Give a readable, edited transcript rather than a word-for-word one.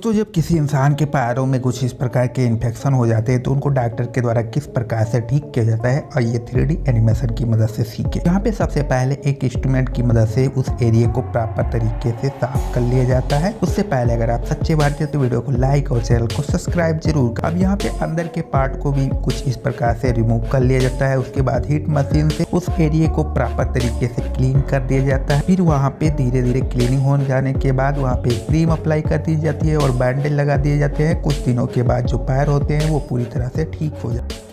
दोस्तों, जब किसी इंसान के पैरों में कुछ इस प्रकार के इन्फेक्शन हो जाते हैं तो उनको डॉक्टर के द्वारा किस प्रकार से ठीक किया जाता है और ये 3D एनिमेशन की मदद से सीखे। यहाँ पे सबसे पहले एक इंस्ट्रूमेंट की मदद से उस एरिया को प्रॉपर तरीके से साफ कर लिया जाता है। उससे पहले अगर आप सच्चे भारतीय तो वीडियो को लाइक और चैनल को सब्सक्राइब जरूर कर। अब यहाँ पे अंदर के पार्ट को भी कुछ इस प्रकार से रिमूव कर लिया जाता है। उसके बाद हीट मशीन से उस एरिया को प्रॉपर तरीके से क्लीन कर दिया जाता है। फिर वहाँ पे धीरे धीरे क्लीनिंग हो जाने के बाद वहाँ पे क्रीम अप्लाई कर दी जाती है और बैंडेज लगा दिए जाते हैं। कुछ दिनों के बाद जो पैर होते हैं वो पूरी तरह से ठीक हो जाते हैं।